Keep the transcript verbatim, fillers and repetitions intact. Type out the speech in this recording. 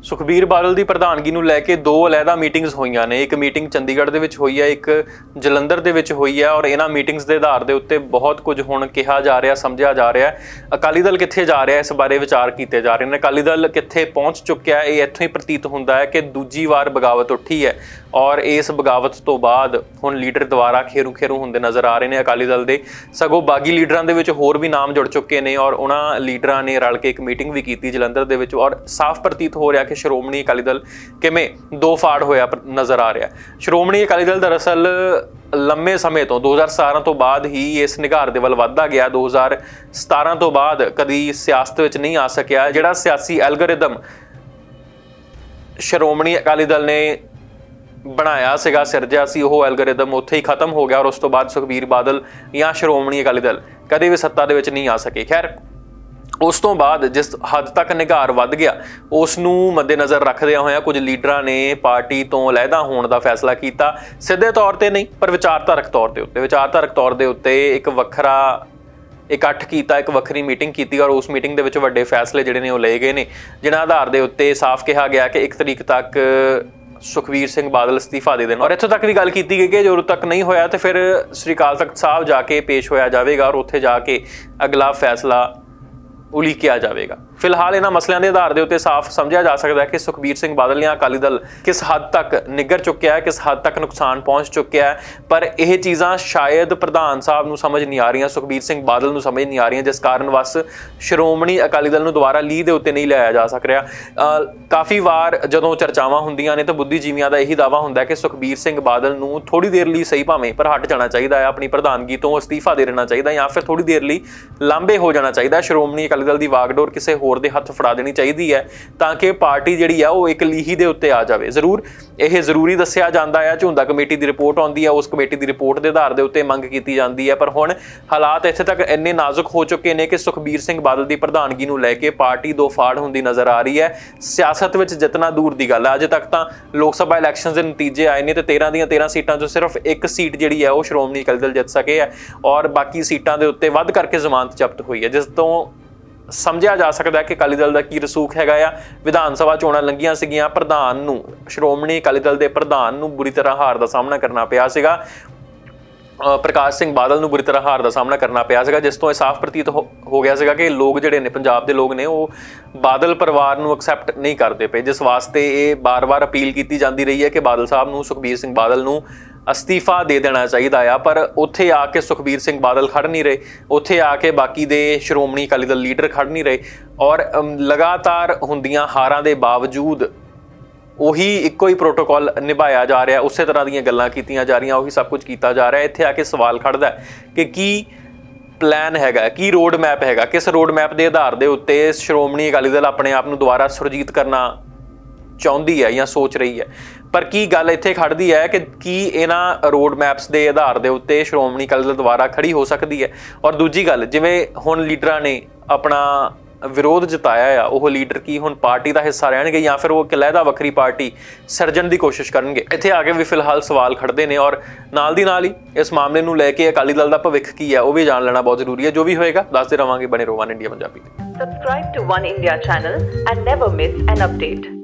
ਸੁਖਬੀਰ ਬਾਦਲ ਦੀ ਪ੍ਰਧਾਨਗੀ ਨੂੰ ਲੈ ਕੇ ਦੋ ਅਲੱਗਾ ਮੀਟਿੰਗਸ ਹੋਈਆਂ ਨੇ। ਇੱਕ ਮੀਟਿੰਗ ਚੰਡੀਗੜ੍ਹ ਦੇ ਵਿੱਚ ਹੋਈ ਹੈ, ਇੱਕ ਜਲੰਧਰ ਦੇ ਵਿੱਚ ਹੋਈ ਹੈ, ਔਰ ਇਹਨਾਂ ਮੀਟਿੰਗਸ ਦੇ ਆਧਾਰ ਦੇ ਉੱਤੇ ਬਹੁਤ ਕੁਝ ਹੁਣ ਕਿਹਾ ਜਾ ਰਿਹਾ, ਸਮਝਿਆ ਜਾ ਰਿਹਾ। ਅਕਾਲੀ ਦਲ ਕਿੱਥੇ ਜਾ ਰਿਹਾ, ਇਸ ਬਾਰੇ ਵਿਚਾਰ ਕੀਤੇ ਜਾ ਰਹੇ ਨੇ। ਅਕਾਲੀ ਦਲ ਕਿੱਥੇ ਪਹੁੰਚ ਚੁੱਕਿਆ, ਇਹ ਇੱਥੋਂ ਹੀ ਪ੍ਰਤੀਤ ਹੁੰਦਾ ਹੈ ਕਿ ਦੂਜੀ ਵਾਰ ਬਗਾਵਤ ਉੱਠੀ ਹੈ, ਔਰ ਇਸ ਬਗਾਵਤ ਤੋਂ ਬਾਅਦ ਹੁਣ ਲੀਡਰ ਦੁਬਾਰਾ ਖੇਰੂ ਖੇਰੂ ਹੁੰਦੇ ਨਜ਼ਰ ਆ ਰਹੇ ਨੇ ਅਕਾਲੀ ਦਲ ਦੇ। ਸਗੋਂ ਬਾਗੀ ਲੀਡਰਾਂ ਦੇ ਵਿੱਚ ਹੋਰ ਵੀ ਨਾਮ ਜੁੜ ਚੁੱਕੇ ਨੇ, ਔਰ ਉਹਨਾਂ ਲੀਡਰਾਂ ਨੇ ਰਲ ਕੇ ਇੱਕ ਮੀਟਿੰਗ ਵੀ ਕੀਤੀ ਜਲੰਧਰ ਦੇ ਵਿੱਚ, ਔਰ ਸਾਫ਼ ਪ੍ਰਤੀਤ ਹੋ ਰਿਹਾ ਕਿ ਸ਼੍ਰੋਮਣੀ ਅਕਾਲੀ ਦਲ ਕਿਵੇਂ ਦੋ ਫਾੜ ਹੋਇਆ ਨਜ਼ਰ ਆ ਰਿਹਾ। ਸ਼੍ਰੋਮਣੀ ਅਕਾਲੀ ਦਲ ਦਰਅਸਲ ਲੰਮੇ ਸਮੇਂ ਤੋਂ ਦੋ ਹਜ਼ਾਰ ਸਤਾਰਾਂ ਤੋਂ ਬਾਅਦ ਹੀ ਇਸ ਨਿਗਾਰ ਦੇ ਵੱਲ ਵੱਧਦਾ ਗਿਆ। ਦੋ ਹਜ਼ਾਰ ਸਤਾਰਾਂ ਤੋਂ ਬਾਅਦ ਕਦੀ ਸਿਆਸਤ ਵਿੱਚ ਨਹੀਂ ਆ ਸਕਿਆ। ਜਿਹੜਾ ਸਿਆਸੀ ਐਲਗੋਰਿਦਮ ਸ਼੍ਰੋਮਣੀ ਅਕਾਲੀ ਦਲ ਨੇ ਬਣਾਇਆ ਸੀਗਾ, ਸਿਰਜਿਆ ਸੀ, ਉਹ ਐਲਗੋਰਿਦਮ ਉੱਥੇ ਹੀ ਖਤਮ ਹੋ ਗਿਆ, ਔਰ ਉਸ ਤੋਂ ਬਾਅਦ ਸੁਖਬੀਰ ਬਾਦਲ ਜਾਂ ਸ਼੍ਰੋਮਣੀ ਅਕਾਲੀ ਦਲ ਕਦੇ ਵੀ ਸੱਤਾ ਦੇ ਵਿੱਚ ਨਹੀਂ ਆ ਸਕੇ। ਖੈਰ, ਉਸ ਤੋਂ ਬਾਅਦ ਜਿਸ ਹੱਦ ਤੱਕ ਨਿਗਾਰ ਵੱਧ ਗਿਆ, ਉਸ ਨੂੰ ਮੱਦੇਨਜ਼ਰ ਰੱਖਦਿਆਂ ਹੋਇਆਂ ਕੁਝ ਲੀਡਰਾਂ ਨੇ ਪਾਰਟੀ ਤੋਂ ਅਲੱਗਾ ਹੋਣ ਦਾ ਫੈਸਲਾ ਕੀਤਾ। ਸਿੱਧੇ ਤੌਰ ਤੇ ਨਹੀਂ, ਪਰ ਵਿਚਾਰਧਾਰਕ ਤੌਰ ਦੇ ਉੱਤੇ ਵਿਚਾਰਧਾਰਕ ਤੌਰ ਦੇ ਉੱਤੇ ਇੱਕ ਵੱਖਰਾ ਇਕੱਠ ਕੀਤਾ, ਇੱਕ ਵੱਖਰੀ ਮੀਟਿੰਗ ਕੀਤੀ, ਔਰ ਉਸ ਮੀਟਿੰਗ ਦੇ ਵਿੱਚ ਵੱਡੇ ਫੈਸਲੇ ਜਿਹੜੇ ਨੇ ਉਹ ਲਏ ਗਏ ਨੇ, ਜਿਨ੍ਹਾਂ ਆਧਾਰ ਦੇ ਉੱਤੇ ਸਾਫ਼ ਕਿਹਾ ਗਿਆ ਕਿ ਇੱਕ ਤਰੀਕ ਤੱਕ ਸੁਖਬੀਰ ਸਿੰਘ ਬਾਦਲ ਅਸਤੀਫਾ ਦੇ ਦੇਣ। ਔਰ ਇੱਥੋਂ ਤੱਕ ਵੀ ਗੱਲ ਕੀਤੀ ਗਈ ਕਿ ਜਦੋਂ ਤੱਕ ਨਹੀਂ ਹੋਇਆ ਤੇ ਫਿਰ ਸ੍ਰੀ ਅਕਾਲ ਤਖਤ ਸਾਹਿਬ ਜਾ ਕੇ ਪੇਸ਼ ਹੋਇਆ ਜਾਵੇਗਾ, ਔਰ ਉੱਥੇ ਜਾ ਕੇ ਅਗਲਾ ਫੈਸਲਾ ਉਲੀਕਿਆ ਜਾਵੇਗਾ। ਫਿਲਹਾਲ ਇਹਨਾਂ ਮਸਲਿਆਂ ਦੇ ਆਧਾਰ ਦੇ ਉੱਤੇ ਸਾਫ਼ ਸਮਝਿਆ ਜਾ ਸਕਦਾ ਹੈ ਕਿ ਸੁਖਬੀਰ ਸਿੰਘ ਬਾਦਲ ਜਾਂ ਅਕਾਲੀ ਦਲ ਕਿਸ ਹੱਦ ਤੱਕ ਨਿੱਘਰ ਚੁੱਕਿਆ ਹੈ, ਕਿਸ ਹੱਦ ਤੱਕ ਨੁਕਸਾਨ ਪਹੁੰਚ ਚੁੱਕਿਆ ਹੈ। ਪਰ ਇਹ ਚੀਜ਼ਾਂ ਸ਼ਾਇਦ ਪ੍ਰਧਾਨ ਸਾਹਿਬ ਨੂੰ ਸਮਝ ਨਹੀਂ ਆ ਰਹੀਆਂ, ਸੁਖਬੀਰ ਸਿੰਘ ਬਾਦਲ ਨੂੰ ਸਮਝ ਨਹੀਂ ਆ ਰਹੀਆਂ, ਜਿਸ ਕਾਰਨ ਬਸ ਸ਼੍ਰੋਮਣੀ ਅਕਾਲੀ ਦਲ ਨੂੰ ਦੁਬਾਰਾ ਲੀਹ ਦੇ ਉੱਤੇ ਨਹੀਂ ਲਿਆਇਆ ਜਾ ਸਕ ਰਿਹਾ। ਕਾਫੀ ਵਾਰ ਜਦੋਂ ਚਰਚਾਵਾਂ ਹੁੰਦੀਆਂ ਨੇ ਤਾਂ ਬੁੱਧੀਜੀਵੀਆਂ ਦਾ ਇਹੀ ਦਾਅਵਾ ਹੁੰਦਾ ਹੈ ਕਿ ਸੁਖਬੀਰ ਸਿੰਘ ਬਾਦਲ ਨੂੰ ਥੋੜ੍ਹੀ ਦੇਰ ਲਈ ਸਹੀ ਭਾਵੇਂ ਪਰ ਹਟ ਜਾਣਾ ਚਾਹੀਦਾ ਹੈ, ਆਪਣੀ ਪ੍ਰਧਾਨਗੀ ਤੋਂ ਅਸਤੀਫਾ ਦੇ ਦੇਣਾ ਚਾਹੀਦਾ, ਜਾਂ ਫਿਰ ਥੋੜ੍ਹੀ ਦੇਰ ਲਈ ਲਾਂਭੇ ਹੋ ਜਾਣਾ ਚਾਹੀਦਾ। ਸ਼੍ਰੋਮਣੀ ਅਕਾਲੀ ਦਲ ਦੀ ਵਾਗਡੋਰ ਕਿਸੇ ਹੋਰ ਦੇ ਹੱਥ ਫੜਾ ਦੇਣੀ ਚਾਹੀਦੀ ਹੈ ਤਾਂ ਕਿ ਪਾਰਟੀ ਜਿਹੜੀ ਆ ਉਹ ਇੱਕ ਲੀਹੀ ਦੇ ਉੱਤੇ ਆ ਜਾਵੇ। ਜ਼ਰੂਰ ਇਹ ਜ਼ਰੂਰੀ ਦੱਸਿਆ ਜਾਂਦਾ ਹੈ, ਝੁੰਦਾ ਕਮੇਟੀ ਦੀ ਰਿਪੋਰਟ ਆਉਂਦੀ ਹੈ, ਉਸ ਕਮੇਟੀ ਦੀ ਰਿਪੋਰਟ ਦੇ ਆਧਾਰ ਦੇ ਉੱਤੇ ਮੰਗ ਕੀਤੀ ਜਾਂਦੀ ਹੈ, ਪਰ ਹੁਣ ਹਾਲਾਤ ਇੱਥੇ ਤੱਕ ਇੰਨੇ ਨਾਜ਼ੁਕ ਹੋ ਚੁੱਕੇ ਨੇ ਕਿ ਸੁਖਬੀਰ ਸਿੰਘ ਬਾਦਲ ਦੀ ਪ੍ਰਧਾਨਗੀ ਨੂੰ ਲੈ ਕੇ ਪਾਰਟੀ ਦੋ ਫਾੜ ਹੁੰਦੀ ਨਜ਼ਰ ਆ ਰਹੀ ਹੈ। ਸਿਆਸਤ ਵਿੱਚ ਜਿੱਤਣਾ ਦੂਰ ਦੀ ਗੱਲ ਹੈ। ਅਜੇ ਤੱਕ ਤਾਂ ਲੋਕ ਸਭਾ ਇਲੈਕਸ਼ਨ ਦੇ ਨਤੀਜੇ ਆਏ ਨੇ ਤੇ ਤੇਰਾਂ ਦੀਆਂ ਤੇਰਾਂ ਸੀਟਾਂ ਚੋਂ ਸਿਰਫ ਇੱਕ ਸੀਟ ਜਿਹੜੀ ਹੈ ਉਹ ਸ਼੍ਰੋਮਣੀ ਅਕਾਲੀ ਦਲ ਜਿੱਤ ਸਕੇ ਹੈ, ਔਰ ਬਾਕੀ ਸੀਟਾਂ ਦੇ ਉੱਤੇ ਵੱਧ ਕਰਕੇ ਜ਼ਮਾਨਤ ਜ਼ਬਤ ਹੋਈ ਹੈ, ਜਿਸ ਤੋਂ ਸਮਝਿਆ ਜਾ ਸਕਦਾ ਹੈ ਕਿ ਅਕਾਲੀ ਦਲ ਦਾ ਕੀ ਰਸੂਖ ਹੈਗਾ ਆ। ਵਿਧਾਨ ਸਭਾ ਚੋਣਾਂ ਲੰਘੀਆਂ ਸੀਗੀਆਂ, ਪ੍ਰਧਾਨ ਨੂੰ ਸ਼੍ਰੋਮਣੀ ਅਕਾਲੀ ਦਲ ਦੇ ਪ੍ਰਧਾਨ ਨੂੰ ਬੁਰੀ ਤਰ੍ਹਾਂ ਹਾਰ ਦਾ ਸਾਹਮਣਾ ਕਰਨਾ ਪਿਆ ਸੀਗਾ, ਪ੍ਰਕਾਸ਼ ਸਿੰਘ ਬਾਦਲ ਨੂੰ ਬੁਰੀ ਤਰ੍ਹਾਂ ਹਾਰ ਦਾ ਸਾਹਮਣਾ ਕਰਨਾ ਪਿਆ ਸੀਗਾ, ਜਿਸ ਤੋਂ ਇਹ ਸਾਫ਼ ਪ੍ਰਤੀਤ ਹੋ ਗਿਆ ਸੀਗਾ ਕਿ ਲੋਕ ਜਿਹੜੇ ਨੇ, ਪੰਜਾਬ ਦੇ ਲੋਕ ਨੇ, ਉਹ ਬਾਦਲ ਪਰਿਵਾਰ ਨੂੰ ਐਕਸੈਪਟ ਨਹੀਂ ਕਰਦੇ ਪਏ, ਜਿਸ ਵਾਸਤੇ ਇਹ ਬਾਰ-ਬਾਰ ਅਪੀਲ ਕੀਤੀ ਜਾਂਦੀ ਰਹੀ ਹੈ ਕਿ ਬਾਦਲ ਸਾਹਿਬ ਨੂੰ, ਸੁਖਬੀਰ ਸਿੰਘ ਬਾਦਲ ਨੂੰ ਅਸਤੀਫਾ ਦੇ ਦੇਣਾ ਚਾਹੀਦਾ ਆ। ਪਰ ਉੱਥੇ ਆ ਕੇ ਸੁਖਬੀਰ ਸਿੰਘ ਬਾਦਲ ਖੜ ਨਹੀਂ ਰਹੇ, ਉੱਥੇ ਆ ਕੇ ਬਾਕੀ ਦੇ ਸ਼੍ਰੋਮਣੀ ਅਕਾਲੀ ਦਲ ਲੀਡਰ ਖੜ ਨਹੀਂ ਰਹੇ, ਔਰ ਲਗਾਤਾਰ ਹੁੰਦੀਆਂ ਹਾਰਾਂ ਦੇ ਬਾਵਜੂਦ ਉਹੀ ਇੱਕੋ ਹੀ ਪ੍ਰੋਟੋਕਾਲ ਨਿਭਾਇਆ ਜਾ ਰਿਹਾ, ਉਸੇ ਤਰ੍ਹਾਂ ਦੀਆਂ ਗੱਲਾਂ ਕੀਤੀਆਂ ਜਾ ਰਹੀਆਂ, ਉਹੀ ਸਭ ਕੁਝ ਕੀਤਾ ਜਾ ਰਿਹਾ। ਇੱਥੇ ਆ ਕੇ ਸਵਾਲ ਖੜਦਾ ਕਿ ਕੀ ਪਲਾਨ ਹੈਗਾ, ਕੀ ਰੋਡ ਮੈਪ ਹੈਗਾ, ਕਿਸ ਰੋਡ ਮੈਪ ਦੇ ਆਧਾਰ ਦੇ ਉੱਤੇ ਸ਼੍ਰੋਮਣੀ ਅਕਾਲੀ ਦਲ ਆਪਣੇ ਆਪ ਨੂੰ ਦੁਬਾਰਾ ਸੁਰਜੀਤ ਕਰਨਾ ਚਾਹੁੰਦੀ ਹੈ ਜਾਂ ਸੋਚ ਰਹੀ ਹੈ। ਪਰ ਕੀ ਗੱਲ ਇੱਥੇ ਖੜਦੀ ਹੈ ਕਿ ਕੀ ਇਹਨਾਂ ਰੋਡ ਮੈਪਸ ਦੇ ਆਧਾਰ ਦੇ ਉੱਤੇ ਸ਼੍ਰੋਮਣੀ ਅਕਾਲੀ ਦਲ ਦੁਬਾਰਾ ਖੜੀ ਹੋ ਸਕਦੀ ਹੈ। ਔਰ ਦੂਜੀ ਗੱਲ, ਜਿਵੇਂ ਹੁਣ ਲੀਡਰਾਂ ਨੇ ਆਪਣਾ ਵਿਰੋਧ ਜਤਾਇਆ ਆ, ਉਹ ਲੀਡਰ ਕੀ ਹੁਣ ਪਾਰਟੀ ਦਾ ਹਿੱਸਾ ਰਹਿਣਗੇ ਜਾਂ ਫਿਰ ਉਹ ਇੱਕ ਅਲੱਗਾ ਵੱਖਰੀ ਪਾਰਟੀ ਸਿਰਜਣ ਦੀ ਕੋਸ਼ਿਸ਼ ਕਰਨਗੇ। ਇੱਥੇ ਆ ਕੇ ਵੀ ਫਿਲਹਾਲ ਸਵਾਲ ਖੜਦੇ ਨੇ, ਔਰ ਨਾਲ ਦੀ ਨਾਲ ਹੀ ਇਸ ਮਾਮਲੇ ਨੂੰ ਲੈ ਕੇ ਅਕਾਲੀ ਦਲ ਦਾ ਭਵਿੱਖ ਕੀ ਹੈ ਉਹ ਵੀ ਜਾਣ ਲੈਣਾ ਬਹੁਤ ਜ਼ਰੂਰੀ ਹੈ। ਜੋ ਵੀ ਹੋਏਗਾ ਦੱਸਦੇ ਰਵਾਂਗੇ। ਬਣੇ ਰਹੋ ਵਨ ਇੰਡੀਆ ਪੰਜਾਬੀ ਤੇ। Subscribe to One India channel and never miss an update.